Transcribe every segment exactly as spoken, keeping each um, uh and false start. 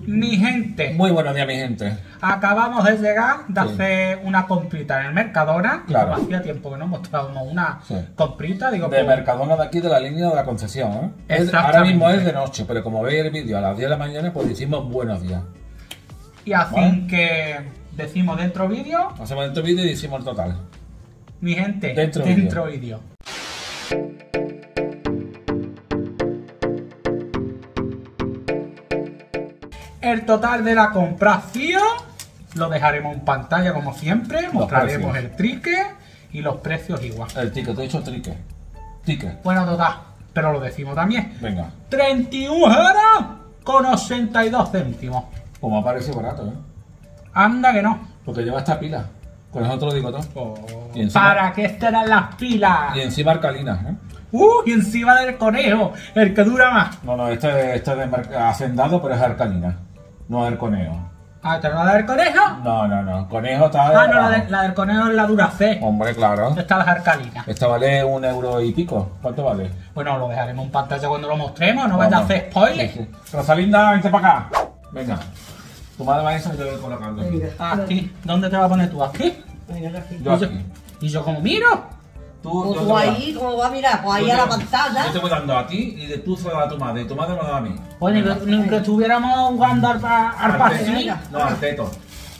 Mi gente. Muy buenos días, mi gente. Acabamos de llegar de Sí. hacer una comprita en el Mercadona. Claro. Hacía tiempo que no mostrábamos una Sí. comprita. Digo, De pues, Mercadona de aquí, de la línea de la concesión, ¿eh? Es- Exactamente. ahora mismo es de noche, pero como veis el vídeo a las diez de la mañana, pues decimos buenos días. y así ¿Vale? que decimos dentro vídeo. Hacemos dentro vídeo y decimos el total. Mi gente, Dentro dentro vídeo. El total de la compración lo dejaremos en pantalla como siempre. Mostraremos precios. el trique y los precios igual. El ticket, te he dicho trique. Ticket. Bueno, total, pero lo decimos también. Venga. treinta y un euros con ochenta y dos céntimos. Pues me ha parecido barato, ¿eh? Anda que no. Porque lleva esta pila. Con eso te lo digo todo. Oh, Y encima- ¿Para qué estarán las pilas? Y encima alcalina, ¿eh? Uh, y encima del conejo, el que dura más. No, no, este, este es de mar- hacendado, pero es alcalina. No es el conejo. Ah, ¿te no la del conejo? No, no, no. Conejo está. Ah, no, la, abajo. de- la del conejo es la Duracell. Hombre, claro. Está las alcalinas. Esta vale un euro y pico. ¿Cuánto vale? Bueno, lo dejaremos en pantalla cuando lo mostremos, no vayas a Vamos. hacer spoilers. Sí, sí. Rosalinda, vente para acá. Venga. Tu madre va a eso y yo lo voy colocando aquí. Aquí, ¿dónde te vas a poner tú? ¿Aquí? Venga, aquí. Yo ¿Y yo, aquí. ¿Y yo cómo miro? Tú, Pues yo tú te voy a- ahí, ¿cómo va a mirar? Pues ahí yo a la te- pantalla. Yo te voy dando a ti y de tú se lo das a tu madre y tu madre me lo da a mí. Pues ni que, ni que estuviéramos jugando al, pa- al paseo. Venga. No, al teto.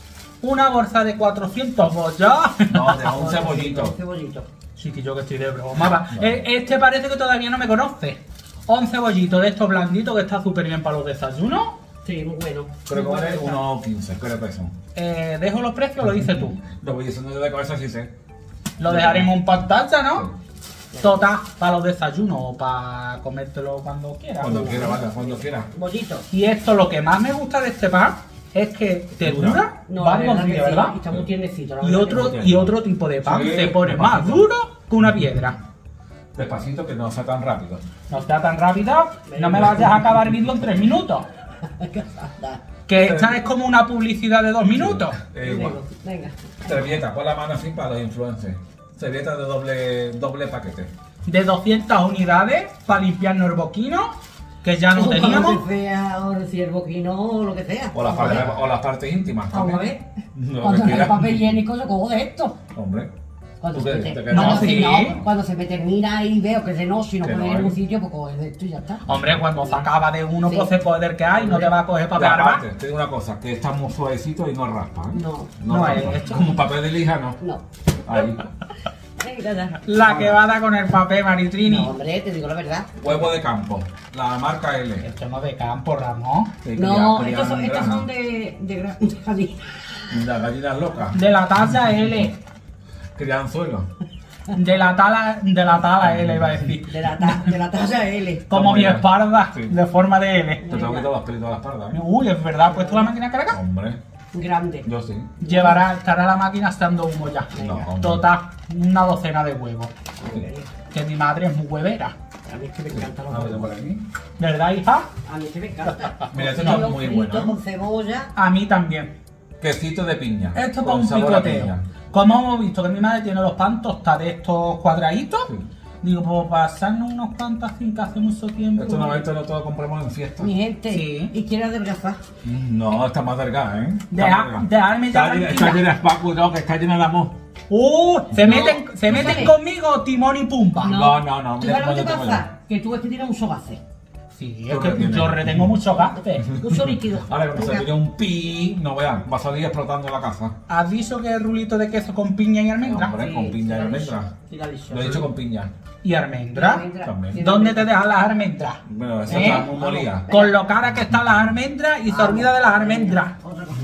Una bolsa de cuatrocientos bollos. No, de once bollitos. Cebollito. Sí, que yo que estoy de broma. va. Eh, Este parece que todavía no me conoce. once bollitos de estos blanditos que está súper bien para los desayunos. Sí, muy bueno. Creo que Muy vale bueno. unos quince, creo que son. Eh, ¿Dejo los precios o lo dices tú? Lo voy diciendo yo de cabeza, sí sé. Lo dejaremos en pantalla, ¿no? Total, para los desayunos o para comértelo cuando quieras. Cuando quiera, vale, cuando quiera. Bollito. Y esto, lo que más me gusta de este pan es que te Dura. dura No, la varios verdad que días, sí, ¿verdad? y está muy tiernecito. la Y verdad otro, que sí. y otro tipo de pan Sí, se pone despacito. más duro que una piedra. Despacito, que no sea tan rápido. No sea tan rápido, no me vayas a acabar el vídeo en tres minutos. sí. Anda. Que esta es como una publicidad de dos minutos. Eh, igual. Venga. Servieta, pon la mano así para los influencers. Servieta de doble, doble paquete. De doscientas unidades para limpiarnos el boquino, que ya no O teníamos. Lo que sea, o si el boquino o lo que sea. O las Vamos a partes, ver. o las partes íntimas Vamos a también. ver. No, Cuando mentira. el papel higiénico se cojo de esto. Hombre. Cuando ¿Tú se, qué? me ¿Te te- quedas? cuando, No, se- sí. no, cuando se me termina y veo que de no, si no Que puedo no ir a hay. un sitio, pues coger de esto y ya está. Hombre, cuando se acaba de uno, Sí. pues el poder que hay, no te va a coger Y papel aparte, armar. te digo una cosa, que está muy suavecito y no raspa, ¿eh? No. No, No, raspa. es- Como papel de lija, no. No. Ahí. Venga, ya. La que va a dar con el papel, Maritrini. No, hombre, te digo la verdad. Huevo de campo. La marca L. Esto no de campo, Ramón. Que No, cría- estos son, crían estos granja. son de, de, gra- de gallina. Las gallinas locas. De la talla L. Crían suelo. De la tala, de la tala L, iba a decir. De la, ta- de la talla L. Como mi Toma ya. espalda, Sí. de forma de L. Te tengo que quitar los pelitos de la espalda, ¿eh? Uy, es verdad, ¿has puesto la máquina cargada? Hombre. Grande. Yo sí. Llevará, estará la máquina estando humo ya. No, hombre. Total, una docena de huevos. Sí. Que mi madre es muy huevera. A mí es que me encantan los A ver, huevos. por aquí. ¿Verdad, hija? A mí es que me encanta. Mira, este Los está muy fritos bueno, ¿eh? con cebolla. A mí también. Quesito de piña. Esto con para un sabor a picoteo. piña. Como hemos visto que mi madre tiene los pan tostados de estos cuadraditos, Sí. digo, pues pasarnos unos cuantos así que hace mucho tiempo. Esto normalmente no todo lo compramos en fiesta. Mi gente. Sí. Y quiere adelgazar. No, está más delgada, ¿eh? Está Deja- más delgada. dejarme ya Está llena- tranquila. Está llena de espacio, no, que está llena de amor. ¡Uh! ¿Se No, meten, se tú meten sabes. conmigo Timón y Pumba? No, no, no, ¿Tú mira sabes lo que cómo yo tengo pasa? Que tú ves que tienes mucho gases. Sí, Tú es que retienes. yo retengo mucho gases. Mucho líquido. Ahora, como se Venga. tire un pi, no vean, va a salir explotando la casa. ¿Has dicho que es rulito de queso con piña y almendra? Hombre, Sí, con piña y sí, la almendra. dicho. Sí, la he dicho. Lo he dicho con piña. ¿Y almendra? Almendra. También. Tiene ¿Dónde te almendra. dejan las almendras? Bueno, eso ¿Eh? está muy molida. Con lo cara que están las almendras y se olvida de las almendras. Otra cosa.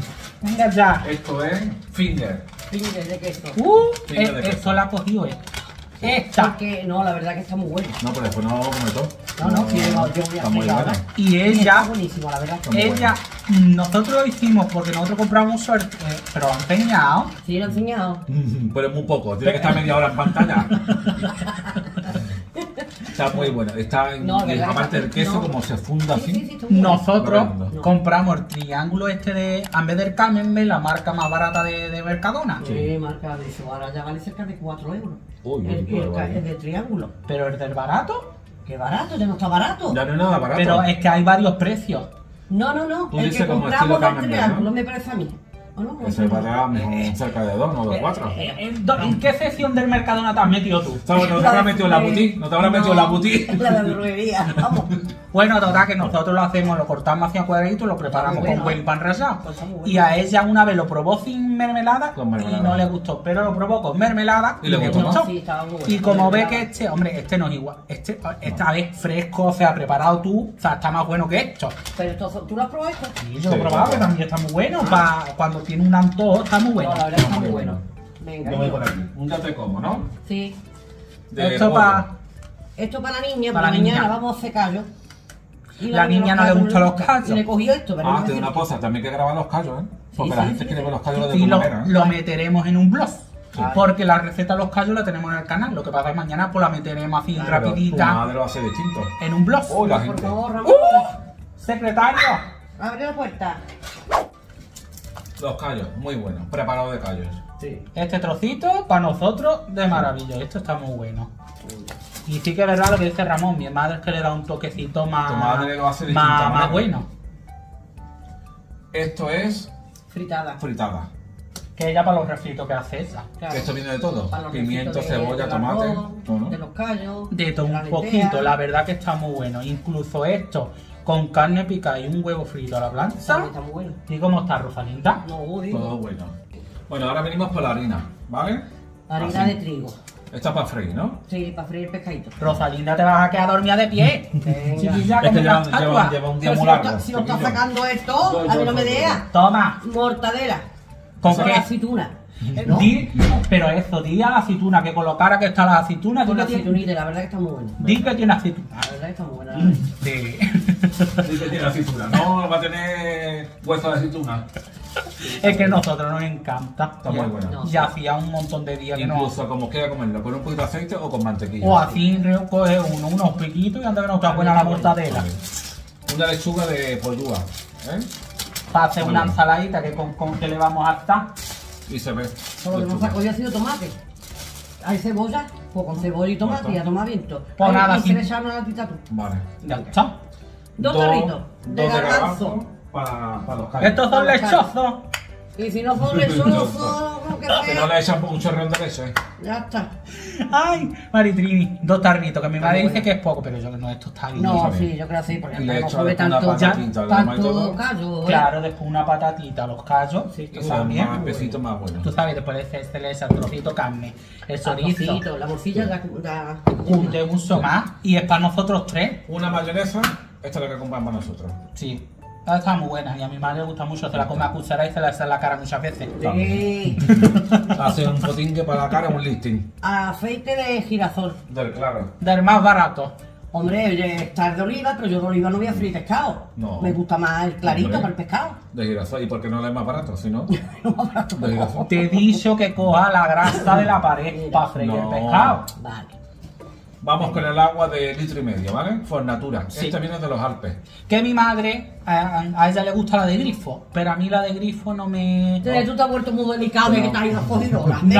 Venga ya. Esto es finger. Finger de queso. Uh, Piña eh, de queso. eso la ha cogido él. Esta. Porque, no, la verdad que está muy bueno. No, pero después no lo come todo. No, no, sí, no, yo voy a Está muy hacer ahora. bueno. Y Y está ella, buenísimo, la verdad. muy ella, nosotros lo hicimos porque nosotros compramos suerte, eh, pero lo han enseñado. Sí, lo he enseñado. Pero es muy poco, tiene que estar media hora en pantalla. Está muy bueno. Está en, No, y ¿verdad? aparte el queso, No. como se funda Sí, así. sí, sí, está muy bueno. Nosotros Redondo. compramos el triángulo este de, en vez del Camembert, la marca más barata de, de Mercadona. Sí, marca de eso. Ahora ya vale cerca de cuatro euros. Uy, uy, el, qué el, ca- barbaridad. el de triángulo. Pero el del barato, Qué barato, ya no está barato. Ya no es nada barato. pero es que hay varios precios. No, no, no. Tú El dices que como estilo compramos del Camembert, triángulo ¿no? me parece a mí. ¿O no? Que se va cerca de dos, no de cuatro. Eh, ¿En, do- ¿En qué sección del Mercadona te has metido tú? ¿Sabes? ¿No te habrás metido en la boutique? ¿No te habrás metido en la boutique? La verdulería, vamos. Bueno, total, que nosotros lo hacemos, lo cortamos hacia cuadraditos, lo preparamos Está muy con bueno, buen pan rallado. Pues está muy bueno. Y a ella una vez lo probó sin mermelada, Con mermelada. y no le gustó, pero lo probó con mermelada Y le gustó No, más. sí, estaba muy bueno. Y como ve Mermelada. que este, hombre, este no es igual, este esta vez fresco, o sea, preparado tú, o sea, está más bueno que esto. Pero esto, ¿tú lo has probado esto? Y yo lo Sí, he probado, que claro. también está muy bueno, para cuando tiene un antojo, está muy bueno. No, la verdad que está muy Muy bueno. bueno. Venga, Yo voy yo. por aquí. Un ya te como, ¿no? Sí. De Esto pollo. para... Esto para la niña, Para para la mañana niña. vamos a hacer callos. Y La niña no le callos gustan los gusta. callos. Y le cogió esto, pero Ah, no me tiene una sirve. cosa, también hay que grabar los callos, ¿eh? Porque Sí, la sí, gente sí, quiere sí. ver los callos de Y lo, comer, ¿eh? lo meteremos en un blog. Sí. Porque la receta de los callos la tenemos en el canal. Lo que pasa es que mañana pues la meteremos así Pero tu rapidita madre va a ser distinto. en un blog. Uy, la Por gente. favor, Ramón. Secretario. Abre la puerta. Los callos, muy buenos. Preparado de callos. Sí. Este trocito para nosotros de maravilla. Esto está muy bueno. Y sí que es verdad lo que dice Ramón. Mi madre es que le da un toquecito más, Tu madre lo hace de más, distinta más manera. bueno. Esto es Fritada. fritada. Que ella para los refritos que hace esa. Claro. Que esto viene de todo. Para los Pimiento, refritos de- cebolla, del tomate. arroz, todo, ¿no? de los callos. De todo la un lenteja. poquito. La verdad que está muy bueno. Incluso esto con carne picada y un huevo frito a la plancha. Está muy bueno. ¿Y cómo está, Rosalinda? No, digo. Todo bueno. Bueno, ahora venimos por la harina, ¿vale? Harina Así. de trigo. Esta es para freír, ¿no? Sí, para freír pescadito. Rosalinda, te vas a quedar dormida de pie. Venga. Chiquilla, Es que como lleva, una estatua. lleva, lleva un día Pero muy si, lo largo. está, si lo está chiquillo. sacando esto, Yo- a mí yo- no me yo- deja. Toma. Mortadela. ¿Con Con qué? aceituna. ¿No? Di, pero eso, di a la aceituna, que con lo cara que está la aceituna, di Con que, la tiene, aceitunita, la verdad que está muy buena. di que tiene aceituna. La verdad que está muy buena. la verdad. Sí. Sí que tiene aceituna. No va a tener hueso de aceituna. Es que a nosotros nos encanta. Está muy buena. No. Ya hacía un montón de días que no. Incluso como quiera comerlo, con un poquito de aceite o con mantequilla. O así coge uno, unos piquitos y anda que no está buena la mortadela. Vale. Una lechuga de polvúa, ¿eh? Para hacer Muy una bueno. ensaladita que con, con que le vamos a estar. Y se ve. Solo que nos lechuga. ha cogido ha sido tomate. Hay cebolla, pues con cebolla y tomate y a tomar viento. Pues Ay, nada, y sí. se le echa una latita tú. Vale. Ya está. Dos tarritos de dos garbanzo. para, para los callos. Estos son lechosos. Y si no son lechosos, lo que Que no sea. le echan un chorreón de leche. Ya está. Ay, Maritrini, dos tarritos, que mi madre bueno. dice que es poco, pero yo que no, esto está bien. No, sabe. sí, yo creo que sí, porque Y le no echo come después una tanto, patatita, le demás y tanto todo. callo. ¿eh? Claro, después una patatita, los callos, Sí, que O sea, también. más pesito más bueno. Tú sabes, después de ese se le echa el trocito de carne, el chorizo, Arrocito, la morcilla la, la... un de uso más, y es para nosotros tres. Una mayonesa, esta es la que compramos nosotros. Sí, esta está muy buena y a mi madre le gusta mucho, se la come a cuchara y se la echa en la cara muchas veces. Sí. Hace un potingue para la cara, un listing. Aceite de girasol. Del claro. Del más barato. Hombre, oye, está de oliva, pero yo de oliva no voy a freír pescado. No. Me gusta más el clarito Hombre. para el pescado. De girasol. ¿Y por qué no le es más barato? Si no, No más barato. de girasol. Te he dicho que coja la grasa de la pared para freír No. el pescado. Vale. Vamos con el agua de litro y medio, ¿vale? Fornatura. Sí. Este viene de los Alpes. Que mi madre, a, a ella le gusta la de grifo, pero a mí la de grifo no me... Entonces, tú te has vuelto muy delicado de No. que te has ido jodido. No,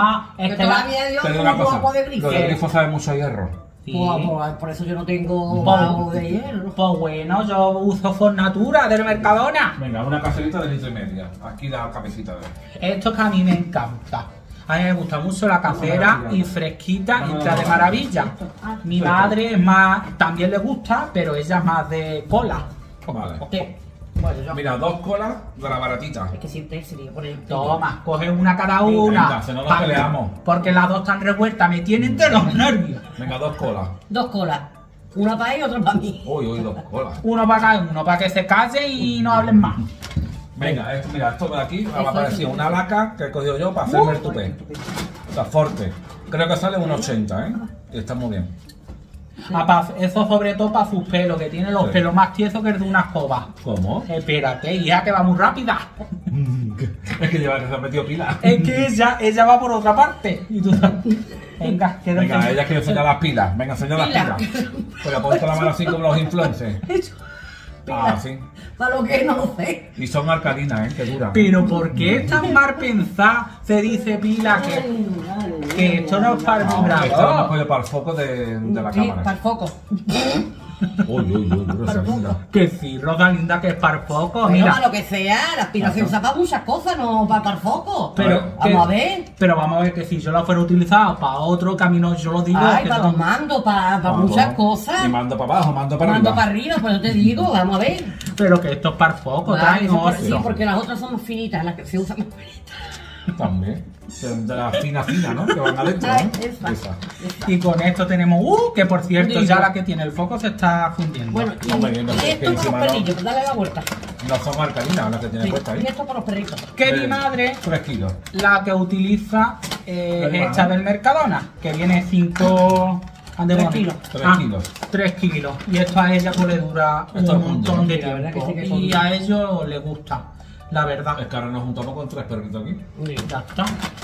es es que que la- todavía yo Te digo no una puedo cosa. agua de Lo grifo. de grifo sabe mucho a hierro. Sí. Pues, pues, por eso yo no tengo Pues- agua de hierro. Pues bueno, yo uso Fornatura del Mercadona. Venga, una cacerita de litro y medio. Aquí la cabecita de... Esto que a mí me encanta. A mí me gusta mucho la casera y fresquita y está de maravilla. Mi madre es más, también le gusta, pero ella es más de cola. Vale. Sí. Bueno, yo... Mira, dos colas de la baratita. Es que siempre sería por el... Toma, coge una cada Venga, una. si no nos Pa- peleamos. Porque las dos están revueltas, me tienen de los nervios. Venga, dos colas. Dos colas. Una para él y otra para mí. Uy, uy, dos colas. Uno para cada uno, para que se calle y no hablen más. Venga, esto, mira, esto de aquí me ha Eso, aparecido eso. una laca que he cogido yo para hacerme el tupé. O sea, forte. Creo que sale un ochenta, ¿eh? Y está muy bien. Ah, pa- eso sobre todo para sus pelos, que tiene los Sí. pelos más tiesos que el de una escoba. ¿Cómo? Espérate, hija, que va muy rápida. Es que lleva que se ha metido pila. Es que ella, ella va por otra parte. Y tú sabes. Venga, que Venga, ella quiere enseñar las pilas. Venga, enseña las Pila. pilas. Pues ponte la mano así como los influencers. Ah, sí. Para lo que no lo sé. Y son alcalinas, ¿eh? Que duran. Pero ¿por qué tan mal pensada se dice pila que, que esto no es para el No, esto no vibrador? puede para el foco de, de la Sí, cámara. para el foco. Uy, uy, uy, Rosalinda. Que sí, Rosalinda, que es para foco, Bueno, mira. para lo que sea, la aspiración se usa para muchas cosas, no para, para el foco. Pero, vamos que- a ver. Pero vamos a ver que si yo la fuera utilizada para otro camino, yo lo digo. Ay, que para no- los mandos, para, para Vamos, muchas vamos. cosas. Y mando para abajo, mando para Mando arriba. para arriba, pues yo te digo, vamos a ver. Pero que esto es para foco, Vale, trae eso por- sí, otro. porque las otras son más finitas, las que se usan más finitas. También. De la fina fina, ¿no? Que van adentro, Ay, ¿no? esa. Esa. Esa. Y con esto tenemos, uh, que por cierto, Digo. ya la que tiene el foco se está fundiendo. Bueno, y, No me viene, y porque esto para los encima no- perrillos, pues dale la vuelta. No son alcalinas las que tiene Sí, puesta y ahí. esto para los perritos. que mi Eh, madre, tres kilos. la que utiliza, eh, Ahí va, esta ¿no? del Mercadona, que viene cinco... Tres kilos. Tres Ah, kilos. tres kilos. Y esto a ella pues le dura Esto un es montón de sí, la verdad que tiempo. sí que Y son- a ellos les gusta, la verdad. Es que ahora nos juntamos con tres perritos aquí. Ya está.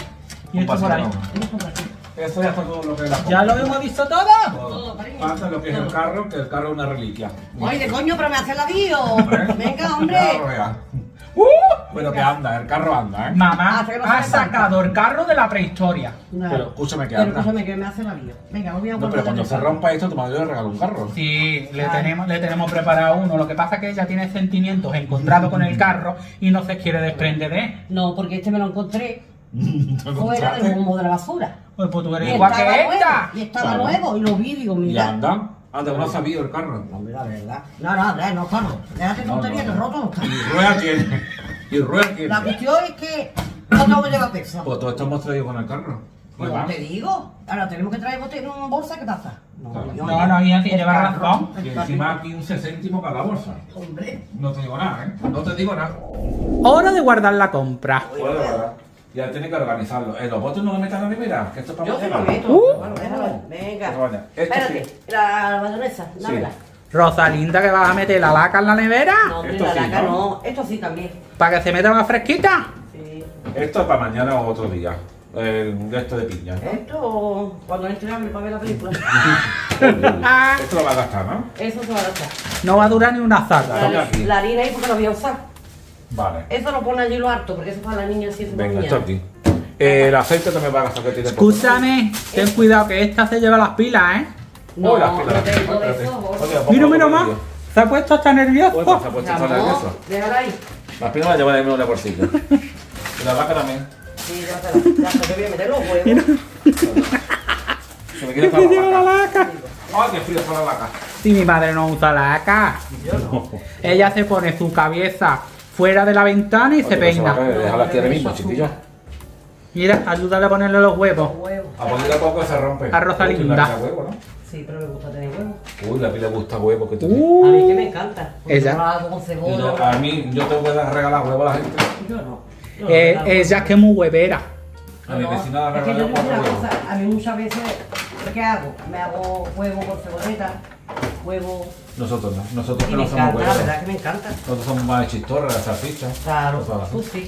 Y Un esto por ahí. paseo. Esto por aquí. Eso ya está todo lo que es la ¿Ya compra. lo hemos visto todo? Todo. Falta lo que es el carro, que el carro es una reliquia. Ay, de coño, pero me hace la bio. ¿Eh? Venga, hombre. Carro ya. ¡Uh! Pero que anda, el carro anda, ¿eh? Mamá Hasta que no ha se sacado el carro de la prehistoria. No. Pero escúchame que Pero anda. escúchame que me hace la bio. Venga, lo voy a No, guardar. pero cuando en se el rompa esto, tu madre le regala un carro. Sí, le Ay. tenemos, le tenemos preparado uno. Lo que pasa es que ella tiene sentimientos encontrados con el carro y no se quiere desprender de él. No, porque este me lo encontré ¿Te lo fuera del compraste? bombo de la basura. Pues, pues tú eres Y igual estaba que nuevo, esta. y estaba Claro. nuevo, y lo vi, digo, Y mira. anda. Anda, que no ha sabido el carro. No, mira, la verdad. No, no, no, no, carro. Déjate No, tontería, no, que no. roto no está. Y rueda tiene. Y rueda tiene. La cuestión es que no tengo que llevar peso. Pues todo esto hemos traído con el carro. Pues ¿Verdad? te digo, ahora tenemos que traer bote en una bolsa, ¿qué pasa? Claro. yo- No, no, ella tiene el carro, razón. el Y carro. encima quince céntimos cada bolsa. Hombre. No te digo nada, ¿eh? No te digo nada. Hora de guardar la compra. Puede guardar. Ya tienes que organizarlo. ¿En los botes no lo metas en la nevera? Que esto es para Yo te lo cocinar. meto. Uh. Bueno, déjalo. Venga. Pues vaya, esto Espérate, sí. la mayonesa, dámela. Rosalinda, que vas a meter la laca en la nevera No, hombre, Esto la sí, laca ¿no? no. Esto sí también. para que se meta más fresquita. Sí. Esto es para mañana o otro día. El de esto de piña, ¿no? Esto, cuando entre hambre para ver la película. Esto lo va a gastar, ¿no? Eso se va a gastar. No va a durar ni una zarza. Ponga La, aquí. la harina ahí porque la voy a usar. Vale. Eso lo pone allí lo harto, porque eso es para la niña así es Venga, esto aquí. Eh, el aceite también va a gastar que tiene poco. Escúchame, ten cuidado que esta se lleva las pilas, ¿eh? No, Oh, las no pilas. tengo de Espérate. eso. Oye, gordo. pongo Mira, lo mira que más. digo. Se ha puesto hasta nervioso. Bueno, se ha puesto hasta No, nervioso. déjala ahí. Las pilas las lleva de menos de bolsillo. Y la vaca también. Sí, ya te la. Ya te yo voy a meter los huevos. Se me quiere Es para que lleva la la vaca. laca. ¡Ay, qué frío está la vaca! Si mi madre no usa laca, ella se pone su cabeza fuera de la ventana y se peina. Déjala aquí ahora mismo, chiquillo. Mira, ayúdale a ponerle los huevos. Los huevos. A poquito a poco se rompe. A Rosalinda. Uy, la pila huevo, ¿no? Sí, pero me gusta tener huevos. Uy, la pila gusta huevo que tú Uh. A mí que me encanta. porque Ella. yo lo hago con Y cebolla. yo- a mí, yo te voy a regalar huevo a la gente. Yo no. Yo no Eh, regalo ella es que es muy huevera. A mi No, vecina le es que yo regaló digo cuatro una huevos. cosa, a mí muchas veces, ¿qué hago? Me hago huevo con cebolleta, huevo... Nosotros no. Nosotros Y que me no somos encanta, la huevos. verdad que me encanta. Nosotros somos más de chistorra, de salchicha. Claro, Cosas así. tú sí.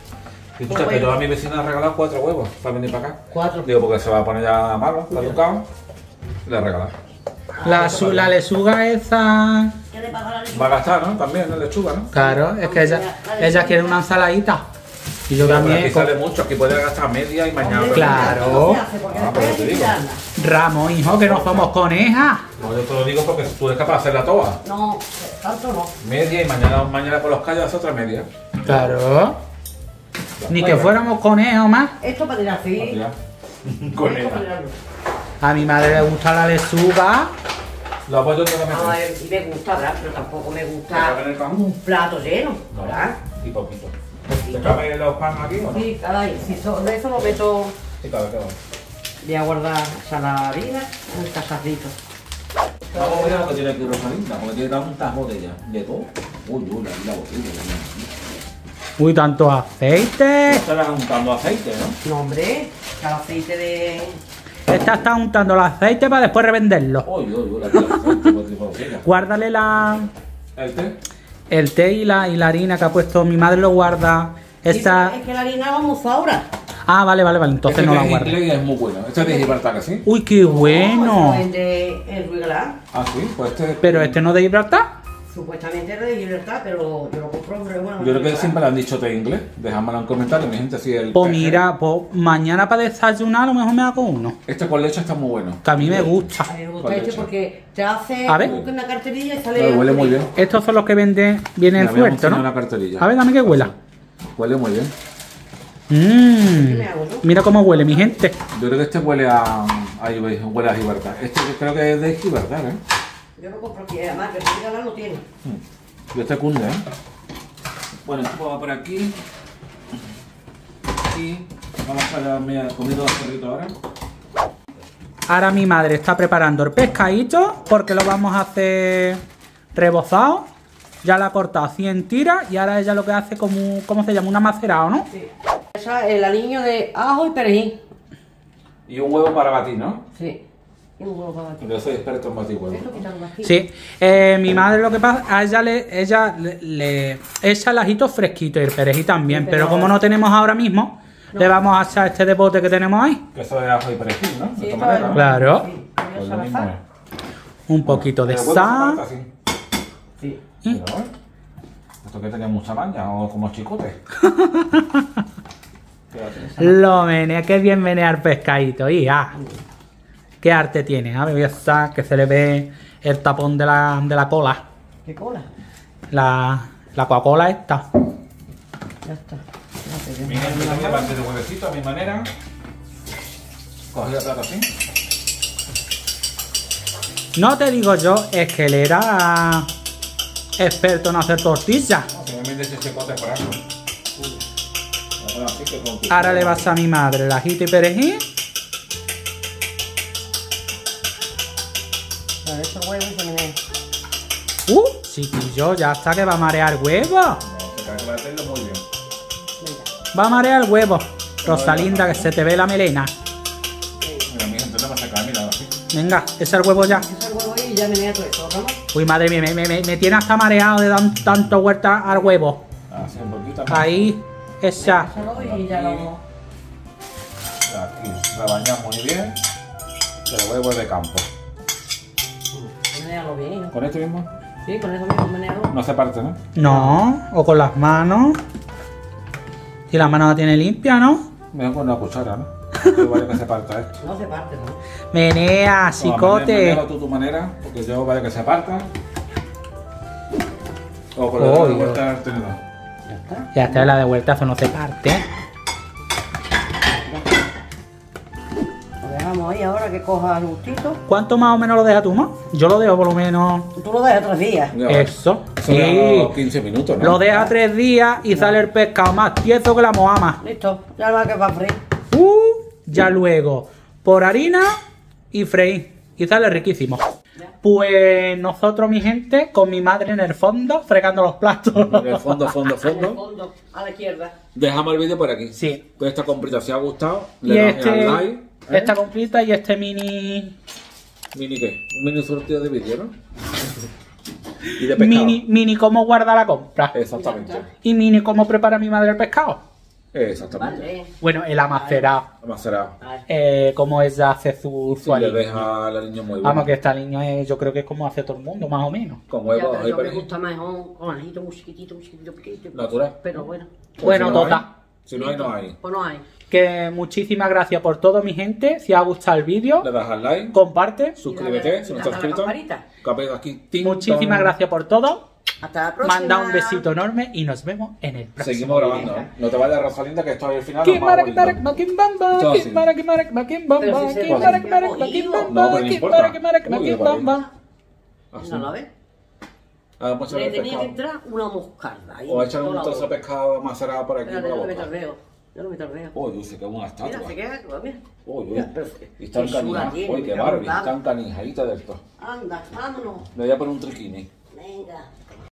Y tú sabes que yo a mi vecina le he regalado cuatro huevos para venir para acá. Cuatro. Digo, porque se va a poner ya malo, caducado. Y le he regalado. La, su- la lechuga esa... ¿Qué le pasa a la leche? Va a gastar, ¿no? También la lechuga, ¿no? Claro, es que ella, ella quiere una ensaladita. Y yo Pero también. aquí con- sale mucho, aquí puede gastar media y mañana. Hombre, Claro. no se hace, porque Ah, después pero te hay que digo. tirarla. Ramos, hijo, que no somos conejas. No, yo te lo digo porque tú eres capaz de hacerla toda. No, tanto no. Media y mañana, mañana por los calles otra media. Claro. Ni que Bueno, fuéramos conejos más. Esto para tirar así. ya. Con Esto para ella. tirarlo. A mi madre le gusta la lechuga. Los apoyos te lo A metes. ver, y me gusta, ¿verdad? Pero tampoco me ¿Te gusta cabe en el pan? un plato lleno, No, ¿verdad? y poquito. Poquito. ¿Te cabe los pan aquí o no? Sí, cada ahí. Si so- de eso lo meto, Sí, cabe, cabe. voy a guardar saladina en el cacharrito. Vamos a ver lo que tiene aquí Rosalinda, porque tiene tantas botellas de todo. Uy, uy, la, la botella. Uy, tanto aceite. Estarás untando aceite, ¿no? No, hombre, cada aceite de... Esta está untando el aceite para después revenderlo. Uy, uy, uy, la tira de aceite, por tipo de botella. Guárdale la, ¿El té? el té y la, y la harina que ha puesto. Mi madre lo guarda. Esta. Es que la harina la vamos ahora. Ah, vale, vale, vale. Entonces Este no la té guarda. inglés es muy bueno. Este es de Gibraltar, ¿sí? Uy, qué bueno. Eso lo vende en Ruigalá. Ah, sí, pues este... Pero este no de Gibraltar. Supuestamente era de libertad, pero yo lo compro, pero bueno. Yo creo que siempre le han dicho té inglés. Dejadmelo en comentarios, mi gente, si el Pues té- mira, pues mañana para desayunar a lo mejor me hago uno. Este con leche está muy bueno. Que a mí me gusta. A mí me gusta Con este leche. porque te hace A ver. como que una carterilla y sale. Pero huele muy bien. Estos son los que venden, vienen Mira, voy a fuertes, enseñar ¿no? una carterilla. A ver, dame que huela. Huele muy bien. Mmm. me hago, no? Mira cómo huele, mi gente. Yo creo que este huele a. Ahí veis, huele a Gibraltar. Este creo que es de Gibraltar, ¿eh? Yo lo compro aquí, además que si no lo tiene. Y este cunde, ¿eh? Bueno, esto va por aquí. Y vamos a la media comida de perrito ahora. Ahora mi madre está preparando el pescadito porque lo vamos a hacer rebozado. Ya la ha cortado así en tiras y ahora ella lo que hace como, ¿cómo se llama? Una macerado, ¿no? Sí. Esa es el aliño de ajo y perejil. Y un huevo para batir, ¿no? Sí. Y un huevo para batir. Yo soy experto en batir huevos. Esto quitando aquí. Sí, eh, mi madre lo que pasa, a ella le, ella le, le echa el ajito fresquito y el perejil también, Sí, pero pero- como no tenemos ahora mismo, No. le vamos a echar este de bote que tenemos ahí. Que eso es ajo y perejil, ¿no? Sí, De esto esta manera, es- ¿no? Claro. Sí, Pues yo lo mismo salazar. es. Un poquito de El huevo se parte sal. así. Sí. Mira, ¿ves? Esto que tenía mucha maña, o como chicote. Lo menea, que bien menea el pescadito, hija. Qué arte tiene, a ver, voy a sacar que se le ve el tapón de la, de la cola. ¿Qué cola? La, la Coca-Cola esta. Ya está. Ya te Mi gente también parte de huevecito a mi manera. Cogí el plato así. No te digo yo, es que él era experto en hacer tortillas. No, si me mete ese chicote por aquí. Bueno, así que con- Ahora le vas a mi madre el ajito y perejil. Pero eso el huevo y se menea. Uh, chiquillo, ya está que va a marear huevo. No, se cae que batirlo muy bien. Venga. Va a marear huevo. Rosalinda, que se te ve la melena. Mira, mi gente no me saca, mira, así. Venga, ese el huevo ya. Eso el huevo ahí y ya menea todo esto, ¿no? Uy, madre mía, me, me, me, me tiene hasta mareado de dan, tanto vuelta al huevo. Así un poquito más. Ahí, esa. Eso y ya lo. Aquí, rebañamos muy bien. El huevo es de campo. Menealo bien, hijo. Con este mismo Sí, con eso mismo menealo. no se parte, ¿no? No, o con las manos. Si la mano la tiene limpia, ¿no? Mejor con una cuchara, ¿no? Igual que se parta esto. No se parte, ¿no? Menea, chicote. Menéalo tú tu manera, porque yo vaya que se parta. O con la Oh, de Dios. vuelta al tenedor. Ya está. Ya está, la de vuelta, eso no se parte. Lo dejamos ahí ahora que coja el gustito. ¿Cuánto más o menos lo dejas tú, no? Yo lo dejo por lo menos Tú lo dejas tres días. Ya, eso. Eso Sí. deja quince minutos, ¿no? Lo deja tres días y sale el pescado más tieso que la moama. Listo. Ya va que va a freír. Uh, ya luego, por harina y freír. Y sale riquísimo. Pues nosotros, mi gente, con mi madre en el fondo, fregando los platos. En el fondo, fondo, En el fondo. fondo, a la izquierda. Dejamos el vídeo por aquí. Sí. Con esta comprita, si os ha gustado, Y le dais este, al like. ¿eh? esta completa y este mini, ¿Mini qué? Un mini surtido de vídeo, ¿no? Y de pescado. mini, mini cómo guarda la compra. Exactamente. Y mini cómo prepara mi madre el pescado. Exactamente. Vale. Bueno, el amacerado. Macerado. Vale. Eh, cómo ella hace su, su Si le aliño. deja al niño muy bien. Vamos, que esta niña es, yo creo que es como hace todo el mundo, más o menos. Con Ya, huevos pero y yo me perejil. gusta mejor con ajito muy chiquitito, muy chiquitito, pequeñito. Natural. Pero bueno. Pues Bueno, si no total. hay- Si no hay, no hay. Pues no hay. Que muchísimas gracias por todo, mi gente. Si os ha gustado el vídeo, Le das al like, comparte. suscríbete si no Y dale estás a la suscrito. campanita. Capéis aquí. ting, Muchísimas tong. gracias por todo. Hasta la próxima. Manda un besito enorme y nos vemos en el próximo. Seguimos grabando, ¿eh? No te vayas, Rosalinda, que esto ahí al final. Kim nos va a Barak volver. Barak Bakim Bamba, Todo Kim así. Barak Barak Bakim Bamba, Pero si se Kim puede, Barak se Barak puede Bakim ir. Bamba, No, pero no Kim importa. Barak Barak Uy, Bakim vale. Bamba. Así. No la ves. Ah, pues Le echar el tenía que pescado. entrar una moscarda. ahí O echar un toda la trozo de boca. pescado macerado por aquí Espérate, por yo la no me boca. tardeo. Yo no me tardeo. Uy, dice que es una estatua. Mira, se queda, mira. Uy, uy. Mira, pero- Y están qué chula canijas. tiene, Uy, qué mira, Barbie. brutal. Están canijaditas de esto. Anda, vámonos. Le voy a poner un triquini. Venga.